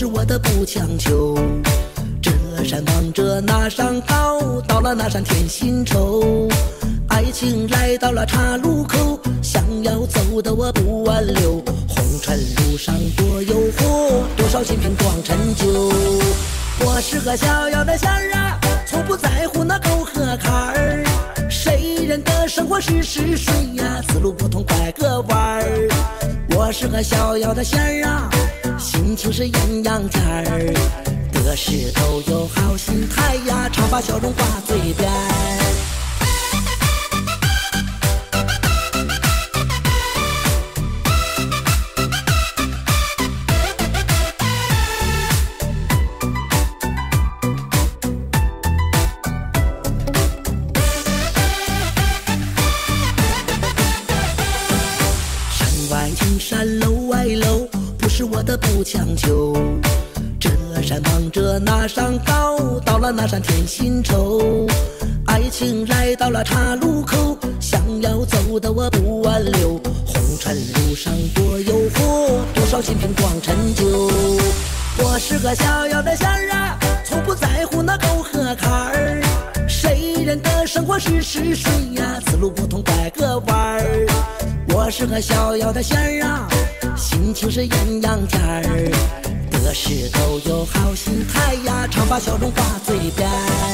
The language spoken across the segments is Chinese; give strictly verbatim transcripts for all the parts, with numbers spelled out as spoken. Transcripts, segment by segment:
是我的不强求。这山望着那山高，到了那山添新愁。爱情来到了岔路口，想要走的我不挽留。红尘路上多诱惑，多少心瓶装陈旧。我是个逍遥的仙儿啊，从不在乎那沟和坎儿。谁人的生活是是水呀，此路不通拐个弯儿。我是个逍遥的仙儿啊，心情是阴阳间儿。得失都有好心态呀，常把笑容挂嘴边。山楼外楼，不是我的不强求。这山望着那山高，到了那山添新愁。爱情来到了岔路口，想要走的我不挽留。红尘路上多诱惑，多少心瓶装陈旧。我是个逍遥的仙儿啊，从不在乎那沟和坎儿。谁人的生活是是水呀，此路不通拐个弯儿。我是个逍遥的仙儿啊，心情是阴阳间儿。得失都有好心态呀，常把笑容挂嘴边。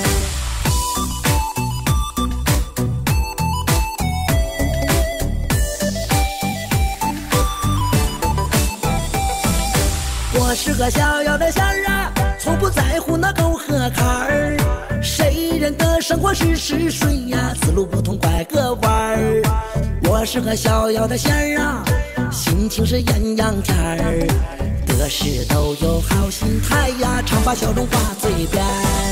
我是个逍遥的仙儿啊，从不在乎那沟和坎儿。谁人的生活是是水呀，此路不通拐个弯儿。我是个逍遥的仙儿啊，心情是阴阳间儿。得失都有好心态呀，常把笑容挂嘴边。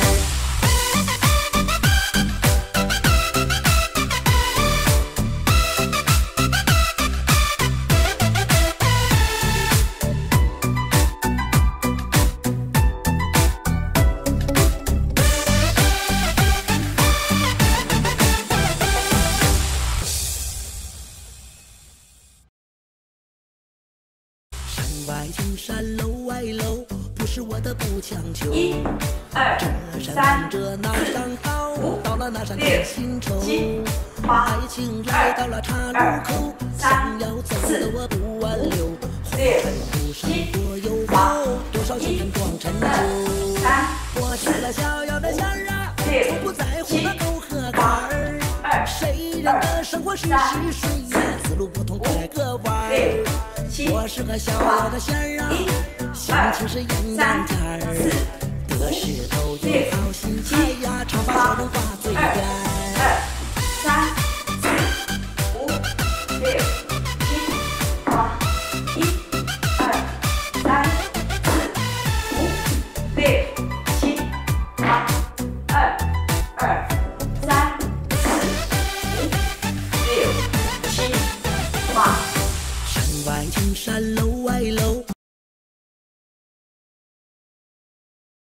外青山楼外楼，不是我的不强求。 一、二、三、 这那山高，到了那山添新愁。 八、 爱情来到了岔路口，想要走的我不挽留。红尘路上多诱惑，多少心瓶装陈旧。我是个逍遥的仙儿啊，从不在乎那沟和坎儿。谁人的生活是是水呀，此路不通拐个弯儿。我是个逍遥的仙儿啊，心情是阴阳间儿。得失都有好心